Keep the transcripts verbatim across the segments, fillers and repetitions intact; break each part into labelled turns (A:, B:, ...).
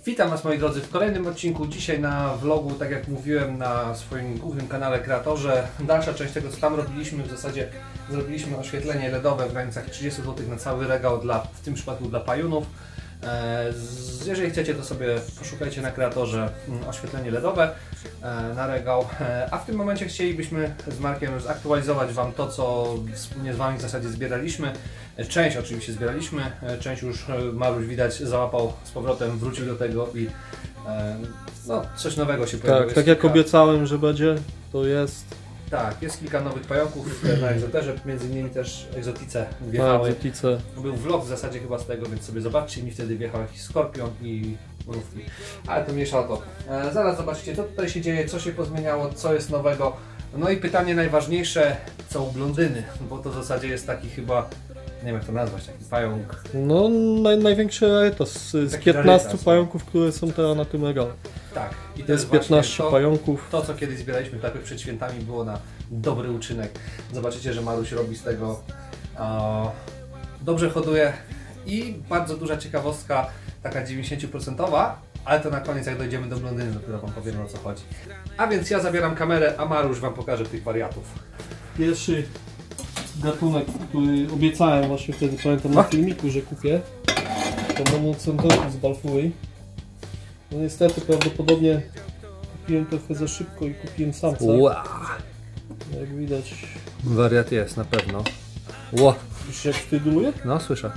A: Witam Was, moi drodzy, w kolejnym odcinku. Dzisiaj na vlogu, tak jak mówiłem, na swoim głównym kanale Kreatorze. Dalsza część tego, co tam robiliśmy, w zasadzie zrobiliśmy oświetlenie LEDowe w granicach trzydziestu złotych na cały regał, dla, w tym przypadku dla pajunów. Jeżeli chcecie, to sobie poszukajcie na Kreatorze oświetlenie LEDowe na regał. A w tym momencie chcielibyśmy z Markiem zaktualizować Wam to, co wspólnie z Wami w zasadzie zbieraliśmy. Część oczywiście zbieraliśmy, część już Maruś widać załapał z powrotem, wrócił do tego i no, coś nowego się pojawiło.
B: Tak, tak jak kilka... obiecałem, że będzie, to jest.
A: Tak, jest kilka nowych pająków na Egzoterze, między innymi też Egzotice wjechały.
B: Tak, Egzotice.
A: Był vlog w zasadzie chyba z tego, więc sobie zobaczcie, mi wtedy wjechał jakiś skorpion i mrówki. Ale to mniejsza o to. E, zaraz zobaczycie, co tutaj się dzieje, co się pozmieniało, co jest nowego. No i pytanie najważniejsze, co u blondyny, bo to w zasadzie jest taki chyba, nie wiem jak to nazwać, taki pająk.
B: No naj, największy rarytas z piętnastu pająków, które są teraz na tym regale.
A: Tak, i
B: to jest piętnaście
A: to,
B: pająków.
A: To, co kiedyś zbieraliśmy tak przed świętami, było na dobry uczynek. Zobaczycie, że Maruś robi z tego o, dobrze hoduje i bardzo duża ciekawostka, taka dziewięćdziesiąt procent, ale to na koniec, jak dojdziemy do blondyny, dopiero Wam powiem, o co chodzi. A więc ja zabieram kamerę, a Maruś Wam pokaże tych wariatów.
B: Pierwszy gatunek, który obiecałem właśnie wtedy, pamiętam na filmiku, że kupię, to Monocentorus balfouri. No niestety prawdopodobnie kupiłem trochę za szybko i kupiłem samca.
A: Wow.
B: Jak widać.
A: Wariat jest na pewno. Wow.
B: Już jak wtyduluje?
A: No słyszę.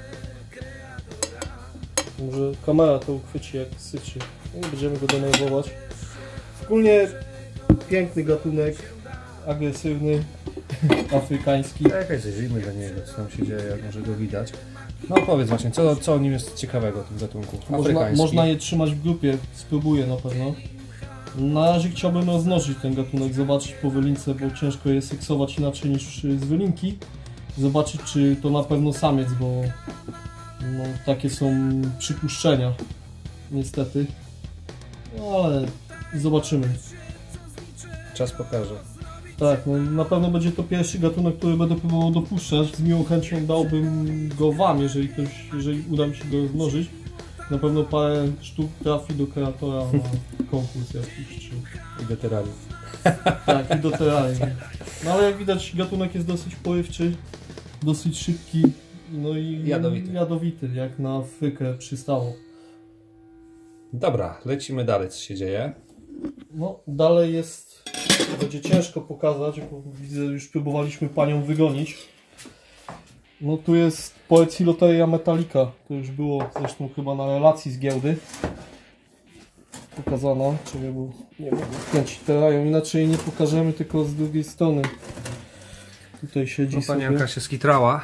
B: Może kamera to uchwyci jak syczy. No i będziemy go denerwować. Ogólnie piękny gatunek, agresywny, afrykański.
A: Jakaś zajrzyjmy do niego, co tam się dzieje, jak może go widać. No powiedz właśnie, co, co o nim jest ciekawego, tym gatunku?
B: Można, można je trzymać w grupie, spróbuję na pewno. Na razie chciałbym rozmnożyć ten gatunek, zobaczyć po wylince, bo ciężko je seksować inaczej niż z wylinki. Zobaczyć, czy to na pewno samiec, bo no, takie są przypuszczenia, niestety. No, ale zobaczymy.
A: Czas pokaże.
B: Tak, no, na pewno będzie to pierwszy gatunek, który będę próbował dopuszczać. Z miłą chęcią dałbym go Wam, jeżeli, ktoś, jeżeli uda mi się go rozmnożyć. Na pewno parę sztuk trafi do kreatora na konkurs jakiś. Czy...
A: I do terrarium.
B: Tak, i do terrarium. No ale jak widać, gatunek jest dosyć porywczy, dosyć szybki, no i
A: jadowity,
B: jadowity jak na Afrykę przystało.
A: Dobra, lecimy dalej, co się dzieje.
B: No, dalej jest... Będzie ciężko pokazać, bo widzę, już próbowaliśmy panią wygonić. No tu jest Poecilotheria metallica. To już było zresztą chyba na relacji z giełdy pokazano. Czekaj, bo nie mogę wkręcić terrarium, inaczej nie pokażemy, tylko z drugiej strony. Tutaj siedzi no,
A: panienka sobie. Się skitrała.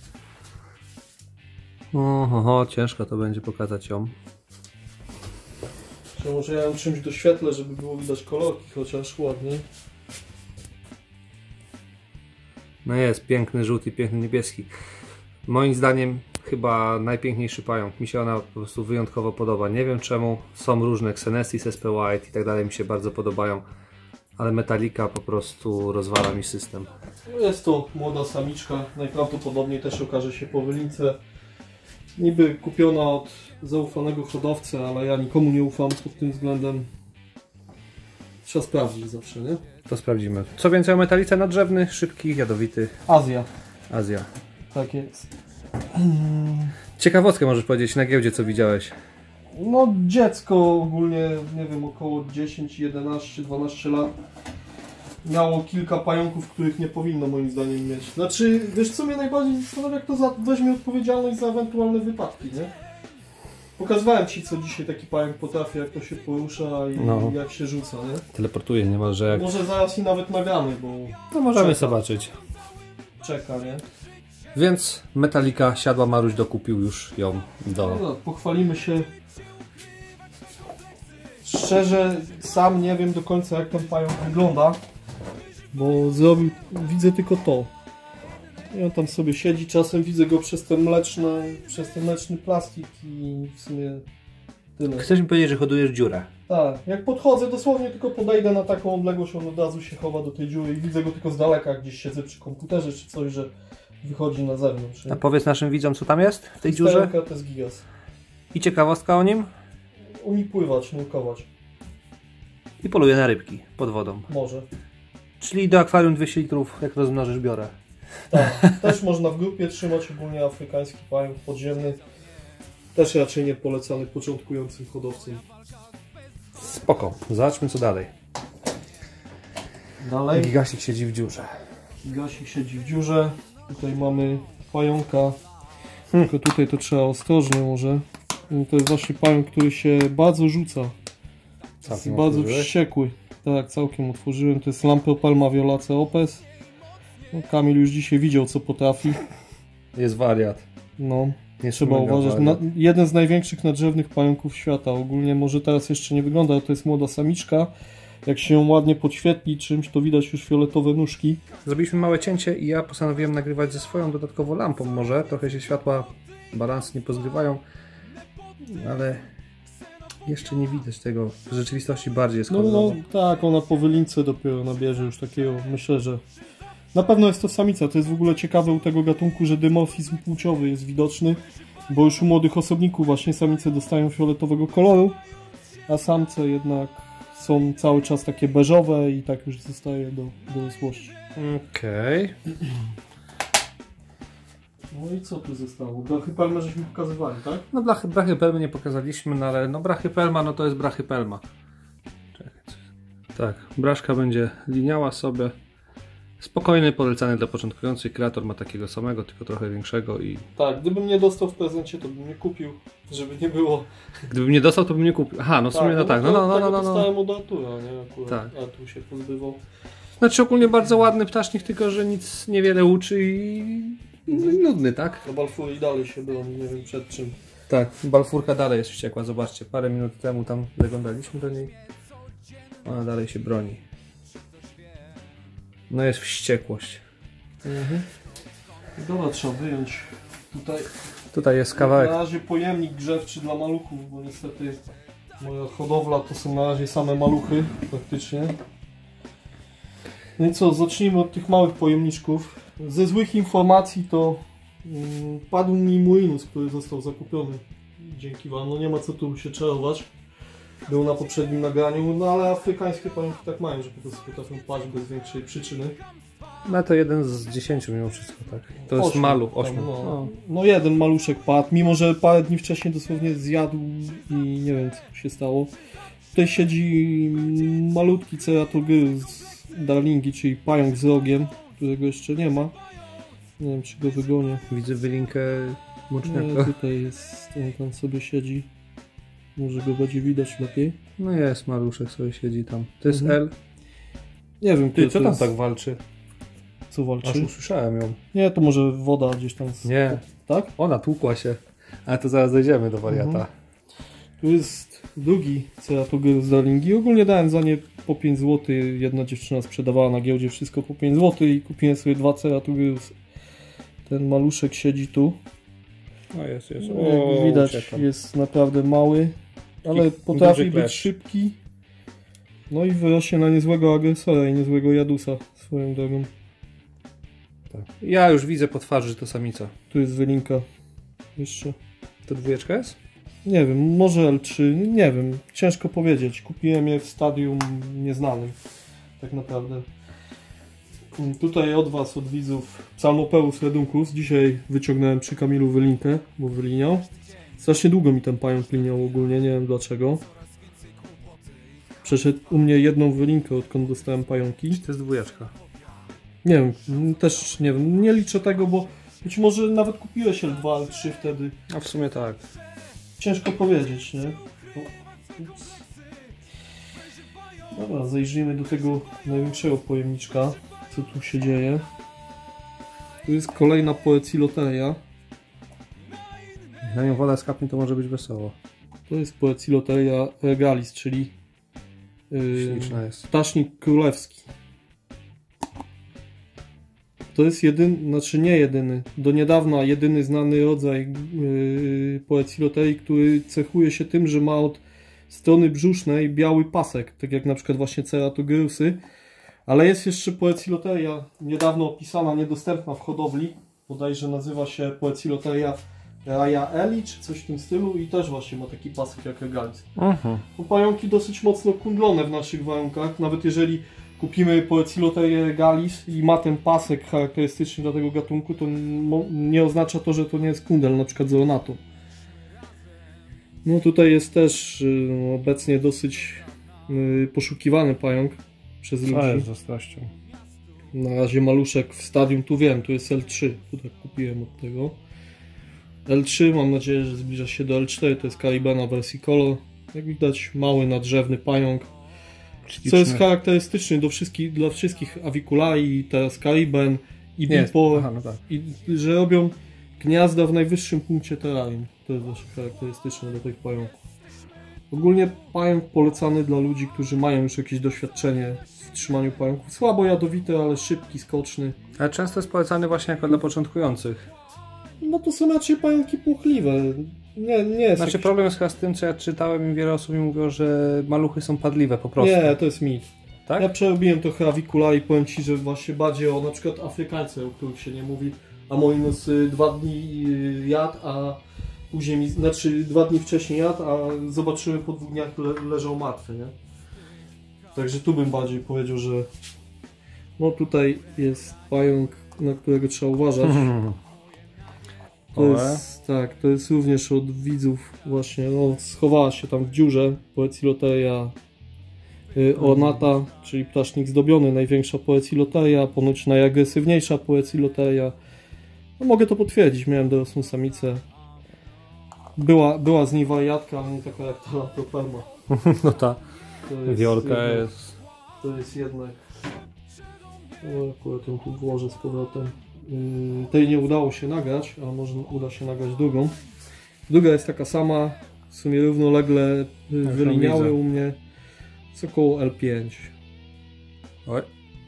A: Oho, ciężko to będzie pokazać ją.
B: To może ja ją czymś doświetlę, żeby było widać kolorki, chociaż ładniej.
A: No jest, piękny żółty, piękny niebieski. Moim zdaniem chyba najpiękniejszy pająk. Mi się ona po prostu wyjątkowo podoba. Nie wiem czemu. Są różne Xenesis, S P White i tak dalej, mi się bardzo podobają. Ale Metallica po prostu rozwala mi system.
B: Jest to młoda samiczka. Najprawdopodobniej też okaże się po wylince. Niby kupiona od zaufanego hodowcy, ale ja nikomu nie ufam pod tym względem. Trzeba sprawdzić zawsze, nie?
A: To sprawdzimy. Co więcej o metalice nadrzewny, szybki, jadowity.
B: Azja.
A: Azja.
B: Tak jest.
A: Ciekawostkę możesz powiedzieć na giełdzie, co widziałeś?
B: No dziecko ogólnie, nie wiem, około dziesięć, jedenaście, dwanaście lat. Miało kilka pająków, których nie powinno moim zdaniem mieć. Znaczy, wiesz co mnie najbardziej zastanawia, jak to za, weźmie odpowiedzialność za ewentualne wypadki, nie? Pokazywałem Ci, co dzisiaj taki pająk potrafi, jak to się porusza i no. Jak się rzuca, nie?
A: Teleportuje niemalże jak...
B: Może zaraz i nawet nagramy, bo...
A: To możemy
B: czeka.
A: zobaczyć.
B: Czeka, nie?
A: Więc Metallica siadła, Maruś dokupił już ją do...
B: No, pochwalimy się. Szczerze, sam nie wiem do końca, jak ten pająk wygląda. Bo zrobił, widzę tylko to. I on tam sobie siedzi, czasem widzę go przez ten mleczny, przez ten mleczny plastik i w sumie tyle.
A: Chcesz mi powiedzieć, że hodujesz dziurę?
B: Tak, jak podchodzę, dosłownie tylko podejdę na taką odległość, on od razu się chowa do tej dziury i widzę go tylko z daleka, gdzieś siedzę przy komputerze czy coś, że wychodzi na zewnątrz.
A: A powiedz naszym widzom, co tam jest w tej dziurze?
B: To jest gigas.
A: I ciekawostka o nim?
B: umie pływać, nurkować.
A: I poluje na rybki pod wodą.
B: Może.
A: Czyli do akwarium dwieście litrów, jak rozumiem, biorę.
B: Tak, też można w grupie trzymać, ogólnie afrykański pająk podziemny. Też raczej nie polecany początkującym hodowcom.
A: Spoko, zobaczmy co dalej.
B: Dalej.
A: Gigasik siedzi w dziurze.
B: Gigasik siedzi w dziurze. Tutaj mamy pająka. Hmm. Tylko tutaj to trzeba ostrożnie może. To jest właśnie pająk, który się bardzo rzuca. Jest bardzo otworzyłeś? Wściekły. Tak, całkiem otworzyłem. To jest Lampropelma violacea opes. No, Kamil już dzisiaj widział, co potrafi.
A: Jest wariat.
B: No, nie trzeba uważać. Na, jeden z największych nadrzewnych pająków świata. Ogólnie może teraz jeszcze nie wygląda, ale to jest młoda samiczka. Jak się ją ładnie podświetli czymś, to widać już fioletowe nóżki.
A: Zrobiliśmy małe cięcie i ja postanowiłem nagrywać ze swoją dodatkowo lampą może. Trochę się światła, balansy nie pozgrywają, ale jeszcze nie widać tego. W rzeczywistości bardziej jest
B: no, no tak, ona po wylince dopiero nabierze już takiego, myślę, że na pewno jest to samica. To jest w ogóle ciekawe u tego gatunku, że dymorfizm płciowy jest widoczny, bo już u młodych osobników właśnie samice dostają fioletowego koloru, a samce jednak są cały czas takie beżowe i tak już zostaje do dorosłości.
A: Okej. Okay.
B: No i co tu zostało? Brachypelmę żeśmy pokazywali, tak?
A: No blachy, brachypelmy nie pokazaliśmy, no ale no brachypelma no to jest brachypelma. Czekaj. Tak, braszka będzie liniała sobie. Spokojny, polecany dla początkujących. Kreator ma takiego samego, tylko trochę większego i...
B: Tak, gdybym nie dostał w prezencie, to bym nie kupił, żeby nie było...
A: Gdybym nie dostał, to bym nie kupił. Aha, no w sumie tak, no tak. No, no, no, no, no, no.
B: Dostałem od Artura, nie? Akurat
A: tak.
B: Artur się pozbywał.
A: Znaczy ogólnie bardzo ładny ptasznik, tylko że nic niewiele uczy i... No, nudny, tak?
B: Do Balfurii dalej się broni, nie wiem przed czym.
A: Tak, Balfurka dalej jest wściekła, zobaczcie. Parę minut temu tam zaglądaliśmy do niej. Ona dalej się broni. No jest wściekłość.
B: Mhm. Dobra, trzeba wyjąć. Tutaj,
A: Tutaj jest kawałek.
B: Na razie pojemnik grzewczy dla maluchów, bo niestety moja hodowla to są na razie same maluchy praktycznie. No i co, zacznijmy od tych małych pojemniczków. Ze złych informacji to um, padł mi Murinus, który został zakupiony dzięki wam. No nie ma co tu się czarować. Był na poprzednim nagraniu, no ale afrykańskie pająki tak mają, że po prostu potrafią paść bez większej przyczyny.
A: No to jeden z dziesięciu mimo wszystko, tak? To jest maluch, ośmiu.
B: No, no. no jeden maluszek padł, mimo że parę dni wcześniej dosłownie zjadł i nie wiem co się stało. Tutaj siedzi malutki Ceratogyrus darlingi, czyli pająk z rogiem, którego jeszcze nie ma. Nie wiem czy go wygonię.
A: Widzę wylinkę moczniaka.
B: Nie, tutaj jest, on tam sobie siedzi. Może go będzie widać lepiej.
A: No jest, maluszek sobie siedzi tam. To jest mhm. L.
B: Nie wiem,
A: ty, co tam
B: jest...
A: tak walczy?
B: Co walczy?
A: Aż usłyszałem ją.
B: Nie, to może woda gdzieś tam... Z...
A: Nie.
B: Tak?
A: Ona tłukła się. Ale to zaraz dojdziemy do wariata. Mhm.
B: Tu jest drugi Ceratogyrus darlingi. Ogólnie dałem za nie po pięć złotych. Jedna dziewczyna sprzedawała na giełdzie wszystko po pięć złotych i kupiłem sobie dwa Ceratogyrusy. Ten maluszek siedzi tu.
A: No jest, jest.
B: O, jak widać uciekam. Jest naprawdę mały, ale potrafi być szybki. No i wyrośnie na niezłego agresora i niezłego jadusa swoją drogą.
A: Tak. Ja już widzę po twarzy, że to samica.
B: Tu jest wylinka. Jeszcze.
A: To dwójeczka jest?
B: Nie wiem, może L trzy, nie wiem, ciężko powiedzieć. Kupiłem je w stadium nieznanym, tak naprawdę. Tutaj od was, od widzów, Psalmopeus reduncus. Dzisiaj wyciągnąłem przy Kamilu wylinkę, bo wyliniał. Strasznie długo mi ten pająk liniał ogólnie, nie wiem dlaczego. Przeszedł u mnie jedną wylinkę, odkąd dostałem pająki.
A: Czy to jest dwójeczka?
B: Nie wiem, też nie wiem, nie liczę tego, bo być może nawet kupiłeś L dwa, L trzy wtedy.
A: A w sumie tak.
B: Ciężko powiedzieć, nie? Ups. Dobra, zajrzyjmy do tego największego pojemniczka, co tu się dzieje. Tu jest kolejna Poeciloteria.
A: Jak na nią woda skapnie, to może być wesoło.
B: To jest Poeciloteria regalis, czyli
A: śliczna jest.
B: Ptasznik królewski. To jest jedyny, znaczy nie jedyny, do niedawna jedyny znany rodzaj yy, Poeciloterii, który cechuje się tym, że ma od strony brzusznej biały pasek, tak jak na przykład właśnie Ceratogyrusy. Ale jest jeszcze Poeciloteria niedawno opisana, niedostępna w hodowli. Bodajże nazywa się Poeciloteria Raya Eli czy coś w tym stylu i też właśnie ma taki pasek jak Regalis.
A: Mhm.
B: To pająki dosyć mocno kundlone w naszych warunkach, nawet jeżeli kupimy Poeciloterię Regalis i ma ten pasek charakterystyczny dla tego gatunku, to nie oznacza to, że to nie jest kundel, na przykład z Ornatą. No tutaj jest też no, obecnie dosyć y, poszukiwany pająk przez ludzi.
A: To jest z ostrością.
B: Na razie maluszek w stadium, tu wiem, tu jest L trzy, tu tak kupiłem od tego. L trzy, mam nadzieję, że zbliża się do L cztery, to jest Caribena wersji Color. Jak widać, mały, nadrzewny pająk. Co jest charakterystyczny do wszystkich, dla wszystkich Aviculae, teraz Cariben i Bipo,
A: Aha, no tak.
B: i że robią gniazda w najwyższym punkcie terrarium. To jest właśnie charakterystyczne dla tych pająków. Ogólnie pająk polecany dla ludzi, którzy mają już jakieś doświadczenie w trzymaniu pająków. Słabo jadowity, ale szybki, skoczny.
A: Ale często jest polecany właśnie jako dla początkujących.
B: No to są raczej pająki płuchliwe. Nie, nie jest
A: Znaczy
B: jakiś...
A: problem jest chyba z tym, co ja czytałem i wiele osób mi mówiło, że maluchy są padliwe po prostu.
B: Nie, to jest mit.
A: Tak?
B: Ja przerobiłem trochę Aviculae i powiem Ci, że właśnie bardziej o na przykład Afrykańce, o których się nie mówi. Amoinus dwa dni jadł, a później, mi, znaczy dwa dni wcześniej jadł, a zobaczymy po dwóch dniach le, leżał martwy, nie? Także tu bym bardziej powiedział, że no tutaj jest pająk, na którego trzeba uważać. To jest, tak, to jest również od widzów właśnie, no schowała się tam w dziurze Poeciloteria y, ornata, czyli ptasznik zdobiony, największa Poeciloteria, ponoć najagresywniejsza Poeciloteria. No mogę to potwierdzić, miałem dorosłą samicę. Była, była z niej wariatka, ale nie taka jak ta Lamproperma.
A: No ta
B: To
A: wiolka
B: jednak,
A: jest...
B: To jest jednak... No akurat ją tu włożę z powrotem. Yy, tej nie udało się nagrać, a może uda się nagrać drugą. Druga jest taka sama, w sumie równolegle yy,
A: Jak
B: wyliniały
A: widzę.
B: u mnie. Jest około L pięć.
A: Oj.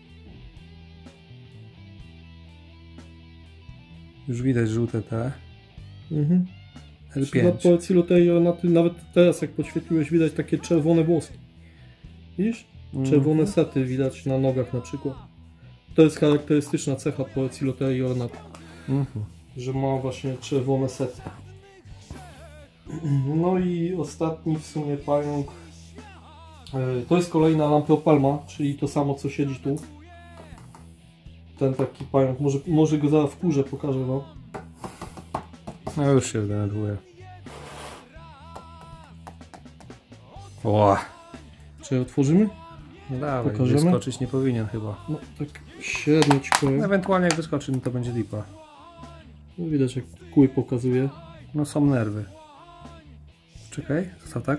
A: Już widać żółte te.
B: Mhm.
A: L
B: Na
A: pięć.
B: Poeciloterii ornaty, nawet teraz jak podświetliłeś, widać takie czerwone włoski. Widzisz? Czerwone
A: Mhm.
B: sety widać na nogach na przykład. To jest charakterystyczna cecha Poeciloterii ornata,
A: Mhm.
B: że ma właśnie czerwone sety. No i ostatni w sumie pająk, e, to jest kolejna Lampropelma, czyli to samo co siedzi tu. Ten taki pająk, może, może go zaraz w kurze pokażę wam.
A: No już się denerwuję. Ła.
B: Czy otworzymy?
A: No dawaj,
B: Pokażemy?
A: wyskoczyć nie powinien chyba.
B: No tak średnio ci powiem.
A: Ewentualnie jak wyskoczy, no to będzie lipa.
B: No, widać jak kły pokazuje.
A: No są nerwy. Czekaj, zostaw tak?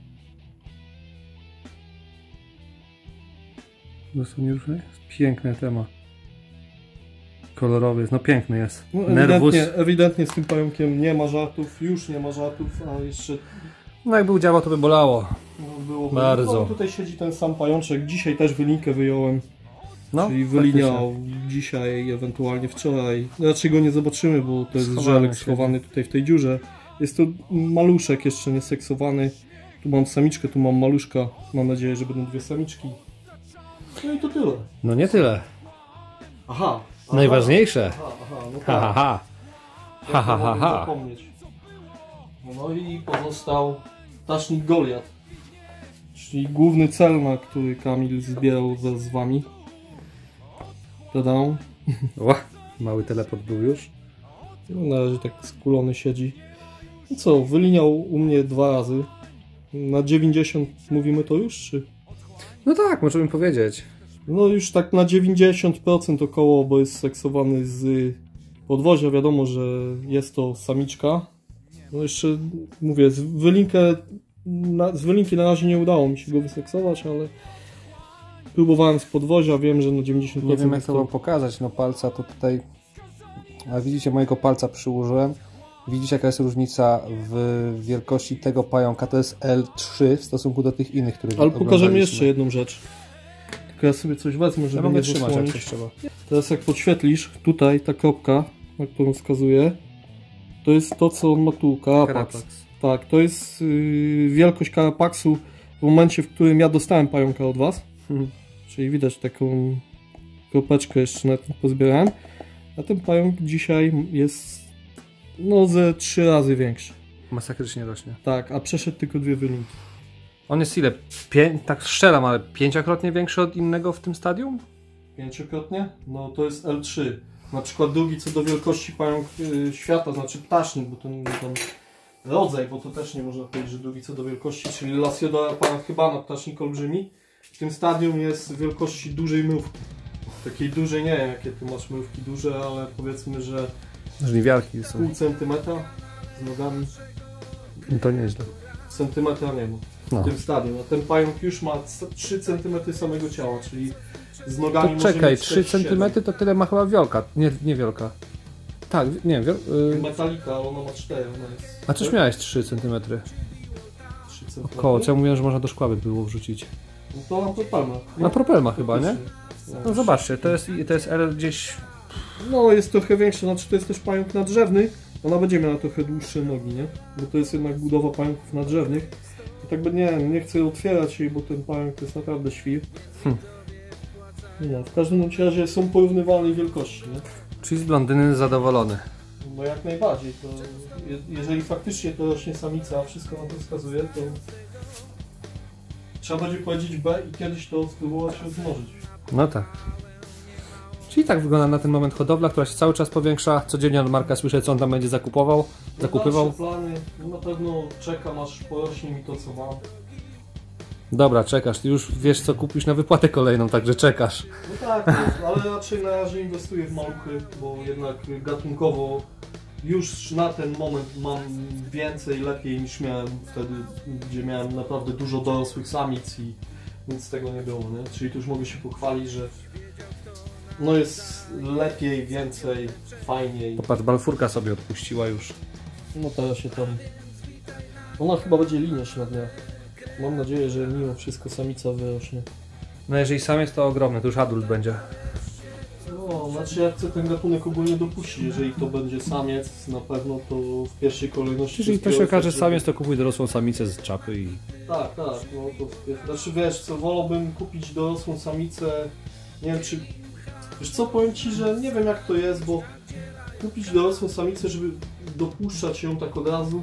A: Zostaw nie ruszaj. Piękny temat. Kolorowy jest, no piękny jest.
B: No,
A: Nerwus.
B: ewidentnie, ewidentnie z tym pająkiem nie ma żartów, już nie ma żartów, a jeszcze
A: No jak był działo, to by bolało.
B: no, było
A: Bardzo.
B: No, tutaj siedzi ten sam pajączek, dzisiaj też wylinkę wyjąłem,
A: No,
B: czyli wyliniał dzisiaj, ewentualnie wczoraj. Raczej go nie zobaczymy, bo to jest
A: Schowany
B: żelek
A: siedzi.
B: schowany tutaj w tej dziurze. Jest to maluszek jeszcze nie seksowany. Tu mam samiczkę, tu mam maluszka. Mam nadzieję, że będą dwie samiczki. No i to tyle.
A: No nie tyle.
B: Aha. aha
A: Najważniejsze.
B: Aha, aha, no tak.
A: Ha ha ha. Ha ha ha ha.
B: Zapomnieć. No i pozostał ptasznik Goliat, czyli główny cel, na który Kamil zbierał wraz z wami. Tada.
A: Ła, mały teleport był już.
B: No, na razie tak skulony siedzi. No co, wyliniał u mnie dwa razy. Na dziewięćdziesiąt mówimy to już, czy?
A: No tak, możemy powiedzieć.
B: No już tak na dziewięćdziesiąt procent około, bo jest seksowany z podwozia. Wiadomo, że jest to samiczka. No jeszcze mówię, z wylinkę, na, z wylinki na razie nie udało mi się go wyseksować, ale próbowałem z podwozia, wiem, że na dziewięćdziesiąt procent
A: Nie wiem jak
B: jest
A: to wam pokazać, no palca to tutaj... A widzicie, mojego palca przyłożyłem. Widzicie jaka jest różnica w wielkości tego pająka, to jest L trzy w stosunku do tych innych, które
B: Ale pokażemy jeszcze jedną rzecz. Tylko ja sobie coś wezmę, żeby
A: ja mogę
B: nie
A: trzymać jak
B: zasłonić.
A: coś trzeba.
B: Teraz jak podświetlisz, tutaj ta kropka, na którą wskazuję, to jest to, co on ma tu, Carapax.
A: Carapax.
B: Tak, to jest yy, wielkość Carapaxu w momencie, w którym ja dostałem pająka od was.
A: Hmm.
B: Czyli widać taką kropeczkę jeszcze na tym pozbierałem. A ten pająk dzisiaj jest No ze trzy razy większy.
A: Masakrycznie rośnie.
B: Tak, a przeszedł tylko dwie wylunki.
A: On jest ile? Pię... Tak strzelam, ale pięciokrotnie większy od innego w tym stadium?
B: Pięciokrotnie? No to jest L trzy. Na przykład drugi co do wielkości pająk yy, świata, znaczy ptasznik, bo to nie tam rodzaj, bo to też nie można powiedzieć, że drugi co do wielkości, czyli Lasiodora parathybana, ptasznik olbrzymi. W tym stadium jest wielkości dużej mrówki. Takiej dużej, nie wiem jakie ty masz mrówki duże, ale powiedzmy, że
A: Żniwiarki są.
B: pół centymetra z nogami.
A: No to nieźle.
B: Centymetra nie ma
A: No.
B: w tym stadium, a ten pająk już ma trzy centymetry samego ciała, czyli z nogami
A: To
B: może
A: czekaj,
B: mieć
A: trzy
B: sześć siedem.
A: centymetry to tyle ma chyba wiolka. Nie, nie wiolka. Tak, nie, wiol... y...
B: Metalika, ale ona ma cztery, ona jest...
A: A coś miałeś trzy centymetry.
B: trzy centymetry?
A: Koło, co ja mówiłem, że można do szkła by było wrzucić.
B: No to na propelma.
A: Na propelma chyba, nie?
B: No,
A: No zobaczcie, to jest, to jest L gdzieś...
B: no jest trochę większe, znaczy to jest też pająk nadrzewny. Ona będzie miała trochę dłuższe nogi, nie? Bo to jest jednak budowa pająków nadrzewnych. I tak by nie, nie chcę otwierać jej, bo ten pająk to jest naprawdę świr.
A: Hm.
B: No, w każdym razie są porównywalnej wielkości, nie?
A: Czyli z blondyny zadowolony.
B: No jak najbardziej, to je, jeżeli faktycznie to rośnie samica, a wszystko na to wskazuje, to trzeba będzie powiedzieć B i kiedyś to spróbować rozmnożyć.
A: No tak. Czyli tak wygląda na ten moment hodowla, która się cały czas powiększa. Codziennie od Marka słyszę, co on tam będzie zakupował,
B: No
A: zakupywał.
B: dalsze plany, no na pewno czekam, aż porośnie mi to, co mam.
A: Dobra, czekasz. Ty już wiesz, co kupisz na wypłatę kolejną, także czekasz.
B: No tak, no, ale raczej na razie inwestuję w maluchy, bo jednak gatunkowo już na ten moment mam więcej, lepiej niż miałem wtedy, gdzie miałem naprawdę dużo dorosłych samic i nic tego nie było, nie? Czyli tu już mogę się pochwalić, że no jest lepiej, więcej, fajniej.
A: Popatrz, Balfurka sobie odpuściła już.
B: No teraz się tam... Ona chyba będzie liniać na dniach. Mam nadzieję, że mimo wszystko samica wyrośnie.
A: No jeżeli samiec to ogromny, to już adult będzie.
B: No, znaczy ja chcę ten gatunek ogólnie dopuścić. Jeżeli to będzie samiec, na pewno to w pierwszej kolejności...
A: Jeżeli to się okaże samiec, to kupuj dorosłą samicę z czapy i...
B: Tak, tak, no to... Znaczy wiesz co, wolałbym kupić dorosłą samicę, nie wiem czy... Wiesz co, powiem Ci, że nie wiem jak to jest, bo kupić dorosłą samicę, żeby dopuszczać ją tak od razu.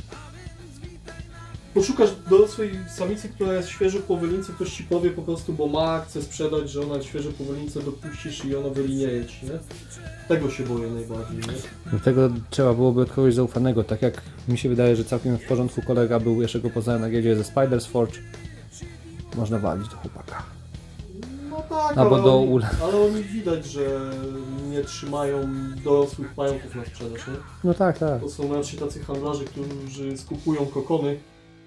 B: Poszukasz dorosłej samicy, która jest świeżo po wylince, ktoś Ci powie po prostu, bo ma, chce sprzedać, że ona jest świeżo po wylince, dopuścisz i ona wylinieje Ci, nie? Tego się boję najbardziej, nie?
A: Dlatego trzeba byłoby od kogoś zaufanego, tak jak mi się wydaje, że całkiem w porządku kolega był, jeszcze go poznałem na giełdzie ze Spider's Forge. Można walić do chłopaka.
B: No tak,
A: Albo
B: ale,
A: do
B: oni,
A: ule.
B: ale oni widać, że nie trzymają dorosłych pająków na sprzedaż, nie?
A: No tak, tak.
B: To są raczej tacy handlarze, którzy skupują kokony.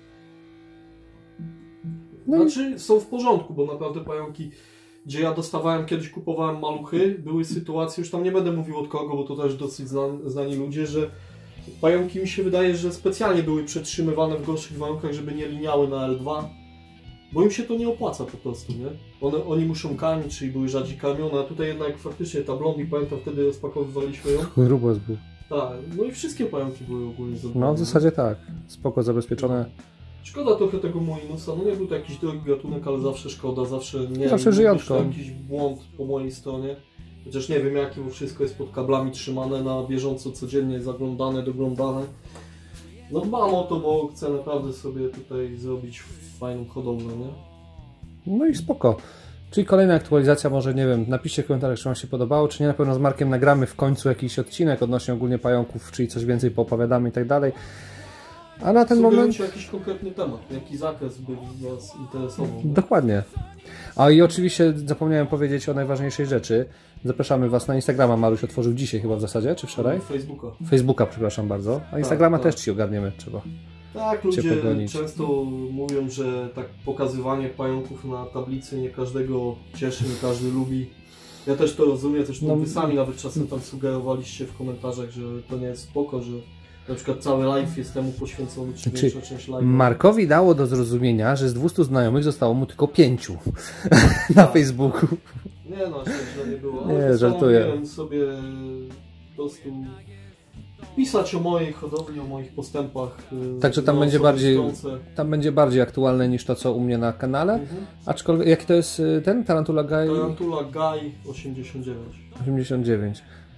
A: No
B: Znaczy są w porządku, bo naprawdę pająki, gdzie ja dostawałem, kiedyś kupowałem maluchy, były sytuacje, już tam nie będę mówił od kogo, bo to też dosyć znani, znani ludzie, że pająki mi się wydaje, że specjalnie były przetrzymywane w gorszych warunkach, żeby nie liniały na L dwa, bo im się to nie opłaca po prostu, nie? One, oni muszą karmić, czyli były rzadziej karmione, a tutaj jednak faktycznie ta Blondie, pamiętam, wtedy rozpakowywaliśmy ją.
A: Grubos był.
B: Tak, no i wszystkie pająki były ogólnie zadowolone.
A: No w zasadzie tak. Spoko, zabezpieczone.
B: Szkoda trochę tego Moinusa, no nie był to jakiś drogi gatunek, ale zawsze szkoda, zawsze nie
A: Zawsze
B: wiem,
A: żyjątko.
B: to jakiś błąd po mojej stronie. Chociaż nie wiem jaki, bo wszystko jest pod kablami trzymane, na bieżąco, codziennie zaglądane, doglądane. No dbam o to, bo chcę naprawdę sobie tutaj zrobić fajną hodowlę, nie?
A: No i spoko. Czyli kolejna aktualizacja, może nie wiem, napiszcie w komentarzach, czy Wam się podobało, czy nie. Na pewno z Markiem nagramy w końcu jakiś odcinek odnośnie ogólnie pająków, czyli coś więcej poopowiadamy i tak dalej. A na ten moment...
B: jakiś konkretny temat, jaki zakres by Was interesował. Nie?
A: Dokładnie. A i oczywiście zapomniałem powiedzieć o najważniejszej rzeczy. Zapraszamy Was na Instagrama. Maruś otworzył dzisiaj chyba w zasadzie, czy wczoraj?
B: Facebooka.
A: Facebooka, przepraszam bardzo. A Instagrama
B: tak, tak.
A: też Ci ogarniemy, trzeba.
B: Tak, ludzie często mówią, że tak pokazywanie pająków na tablicy nie każdego cieszy, nie każdy lubi. Ja też to rozumiem, też
A: No,
B: Wy sami nawet czasem tam sugerowaliście w komentarzach, że to nie jest spoko, że na przykład cały live jest temu poświęcony, czy
A: Znaczy,
B: większa część live.
A: Markowi dało do zrozumienia, że z dwustu znajomych zostało mu tylko pięciu na
B: Tak.
A: Facebooku.
B: Nie no, że nie było.
A: Nie,
B: Ale
A: żartuję.
B: postanowiłem sobie po prostu pisać o mojej hodowli, o moich postępach.
A: Także tam
B: na
A: będzie
B: osobnej
A: bardziej,
B: stronce.
A: tam będzie bardziej aktualne niż to, co u mnie na kanale.
B: Mhm.
A: Aczkolwiek, jaki to jest y, ten? Tarantula Guy
B: Tarantula Guy osiemdziesiąt dziewięć.
A: osiemdziesiąt dziewięć.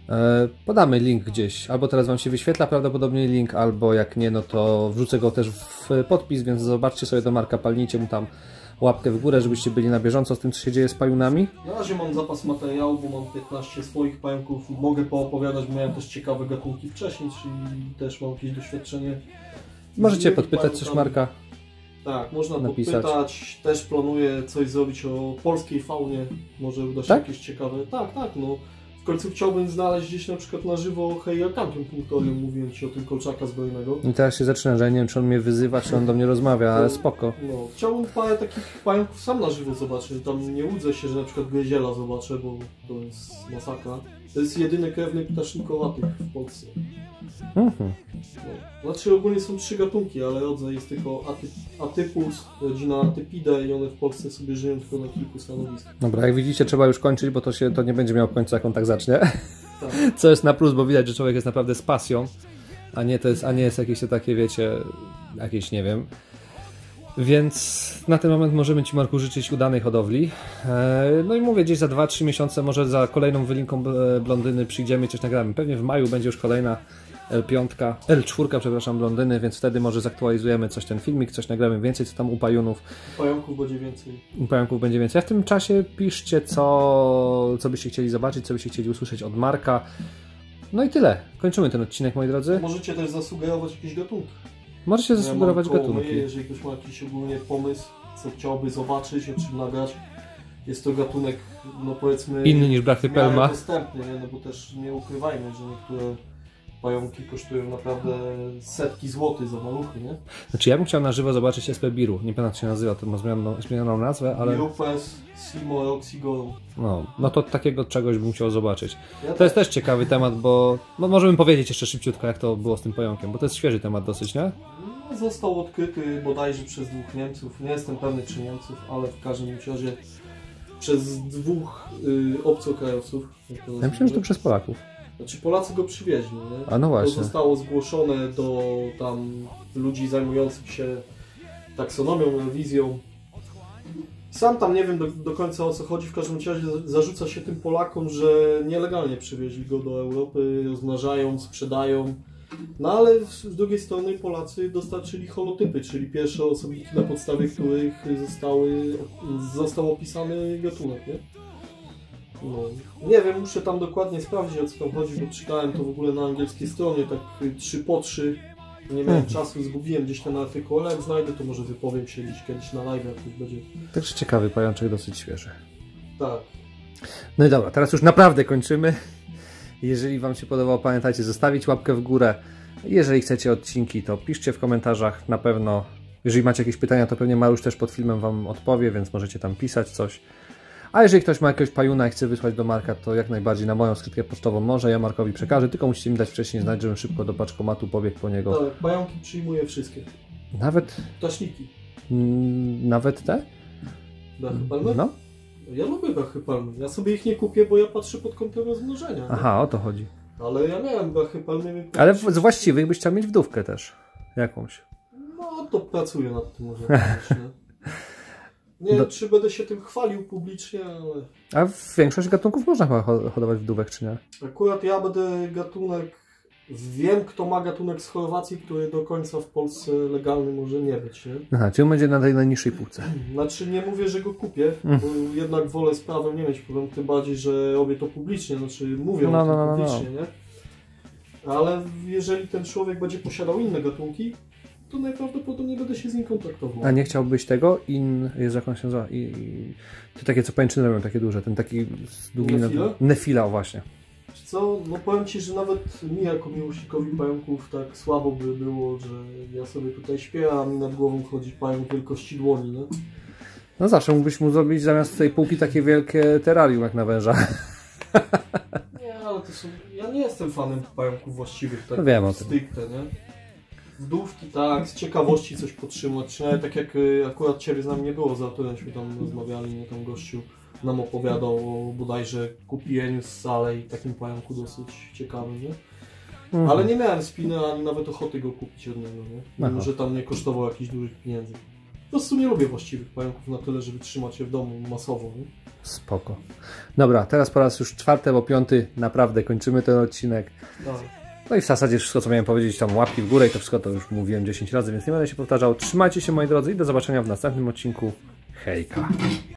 A: E, podamy link gdzieś, albo teraz Wam się wyświetla prawdopodobnie link, albo jak nie, no to wrzucę go też w podpis, więc zobaczcie sobie do Marka, palnijcie mu tam łapkę w górę, żebyście byli na bieżąco z tym, co się dzieje z pajunami.
B: Na razie mam zapas materiału, bo mam piętnaście swoich pająków. Mogę poopowiadać, bo miałem też ciekawe gatunki wcześniej, czyli też mam jakieś doświadczenie.
A: Możecie podpytać coś Marka.
B: Tak, można
A: napisać.
B: podpytać. Też planuję coś zrobić o polskiej faunie. Może uda się
A: tak?
B: jakieś ciekawe. Tak, tak, no. W końcu chciałbym znaleźć gdzieś na przykład na żywo Heiacanthum punctorium, mówiłem Ci o tym kolczaka zbrojnego.
A: I teraz się zaczyna, że nie wiem, czy on mnie wyzywa, czy on do mnie rozmawia, ale spoko.
B: No, chciałbym parę takich pająków sam na żywo zobaczyć. Tam nie łudzę się, że na przykład gryziela zobaczę, bo to jest masakra. To jest jedyny krewny ptasznikowaty w Polsce.
A: Mhm.
B: No. Znaczy ogólnie są trzy gatunki, ale rodzaj jest tylko aty, Atypus, rodzina Atypidae i one w Polsce sobie żyją tylko na kilku stanowiskach.
A: Dobra, jak widzicie, trzeba już kończyć, bo to się to nie będzie miało końca, jak on tak zacznie.
B: Tak.
A: Co jest na plus, bo widać, że człowiek jest naprawdę z pasją, a nie, to jest, a nie jest jakieś takie, wiecie, jakieś, nie wiem. Więc na ten moment możemy Ci, Marku, życzyć udanej hodowli. No i mówię, gdzieś za dwa trzy miesiące, może za kolejną wylinką blondyny przyjdziemy i coś nagramy. Pewnie w maju będzie już kolejna L pięć, L cztery, przepraszam, blondyny, więc wtedy może zaktualizujemy coś ten filmik, coś nagramy więcej, co tam u pajunów.
B: U pająków będzie więcej.
A: U pająków będzie więcej. A w tym czasie piszcie, co, co byście chcieli zobaczyć, co byście chcieli usłyszeć od Marka. No i tyle. Kończymy ten odcinek, moi drodzy.
B: Możecie też zasugerować jakieś gatunki.
A: Możecie zasugerować
B: ja mam
A: gatunki.
B: Myję, jeżeli ktoś ma jakiś ogólnie pomysł, co chciałby zobaczyć, o czym nagrać. Jest to gatunek, no powiedzmy,
A: inny niż brachypelma.
B: dostępny, nie? No bo też nie ukrywajmy, że niektóre pająki kosztują naprawdę setki złotych za maluchy, nie?
A: Znaczy ja bym chciał na żywo zobaczyć S P Biru. Nie pamiętam, jak się nazywa, to ma zmienioną, zmienioną nazwę, ale...
B: Birupes simoroxygorum.
A: No, no to takiego czegoś bym chciał zobaczyć.
B: Ja
A: to jest też ciekawy temat, bo no, możemy powiedzieć jeszcze szybciutko, jak to było z tym pająkiem, bo to jest świeży temat dosyć, nie?
B: No, został odkryty bodajże przez dwóch Niemców. Nie jestem pewny, czy Niemców, ale w każdym razie przez dwóch y, obcokrajowców.
A: Ja myślę, że to przez Polaków.
B: Znaczy Polacy go przywieźli, nie?
A: A no właśnie.
B: To zostało zgłoszone do tam ludzi zajmujących się taksonomią, wizją. Sam tam nie wiem do, do końca o co chodzi, w każdym razie zarzuca się tym Polakom, że nielegalnie przywieźli go do Europy, rozmnażają, sprzedają. No ale z drugiej strony Polacy dostarczyli holotypy, czyli pierwsze osobniki, na podstawie których zostały, został opisany gatunek, nie? No. Nie wiem, muszę tam dokładnie sprawdzić, o co tam chodzi, bo czytałem to w ogóle na angielskiej stronie, tak trzy po trzy. Nie miałem hmm. czasu, zgubiłem gdzieś ten artykuł, ale jak znajdę, to może wypowiem się gdzieś kiedyś na live, jak to będzie.
A: Także ciekawy pajączek, dosyć świeży.
B: Tak.
A: No i dobra, teraz już naprawdę kończymy. Jeżeli Wam się podobało, pamiętajcie zostawić łapkę w górę. Jeżeli chcecie odcinki, to piszcie w komentarzach. Na pewno, jeżeli macie jakieś pytania, to pewnie Mariusz też pod filmem Wam odpowie, więc możecie tam pisać coś. A jeżeli ktoś ma jakiegoś pajuna i chce wysłać do Marka, to jak najbardziej na moją skrytkę pocztową może, ja Markowi przekażę, tylko musicie mi dać wcześniej znać, żebym szybko do paczkomatu pobiegł po niego.
B: Tak, pająki przyjmuję wszystkie.
A: Nawet...
B: Ptaszniki.
A: Mm, nawet te?
B: Brachypelmy?
A: No.
B: Ja lubię brachypelmy. Ja sobie ich nie kupię, bo ja patrzę pod kątem rozmnożenia.
A: Aha, nie? O to chodzi.
B: Ale ja miałem brachypelmy.
A: Ale z właściwych byś chciał mieć wdówkę też. Jakąś.
B: No to pracuję nad tym może. Nie
A: Do...
B: wiem, czy będę się tym chwalił publicznie, ale...
A: A w większość gatunków można chyba hodować wdówek, czy nie?
B: Akurat ja będę gatunek... Wiem, kto ma gatunek z Chorwacji, który do końca w Polsce legalny może nie być, nie?
A: Aha, czyli on będzie na tej najniższej półce.
B: Znaczy nie mówię, że go kupię,
A: mm.
B: bo jednak wolę z prawem nie mieć problemu, tym bardziej, że robię to publicznie, znaczy mówię
A: no,
B: o tym
A: no, no,
B: publicznie,
A: no.
B: nie? Ale jeżeli ten człowiek będzie posiadał inne gatunki, to najprawdopodobniej będę się z nim kontaktował.
A: A nie chciałbyś tego? In... Jest jak on się nazywa? I... I... To takie, co pańczyny robią, takie duże, ten taki długi...
B: Nefila?
A: Nefila, właśnie.
B: Co? No powiem Ci, że nawet mi jako miłośnikowi pająków tak słabo by było, że ja sobie tutaj śpię, a mi nad głową chodzi pająk wielkości dłoni, nie?
A: No zawsze mógłbyś mu zrobić zamiast tej półki takie wielkie terrarium jak na węża.
B: Nie, ale to są... Ja nie jestem fanem pająków właściwych, tak
A: no wiem o tym.
B: stricte, nie? Wdówki tak, z ciekawości coś podtrzymać, czy nawet tak jak akurat Ciebie z nami nie było, z Arturemeśmy tam rozmawiali, nie, tam gościu nam opowiadał o bodajże kupieniu z salę i takim pająku dosyć ciekawym, nie? Mhm. Ale nie miałem spiny ani nawet ochoty go kupić od niego, nie? Mimo, że tam nie kosztował jakichś dużych pieniędzy. Po prostu nie lubię właściwych pająków na tyle, żeby trzymać je w domu masowo. Nie?
A: Spoko. Dobra, teraz po raz już czwarty albo piąty naprawdę kończymy ten odcinek.
B: Tak.
A: No i w zasadzie wszystko, co miałem powiedzieć, tam łapki w górę i to wszystko to już mówiłem dziesięć razy, więc nie będę się powtarzał. Trzymajcie się, moi drodzy, i do zobaczenia w następnym odcinku. Hejka!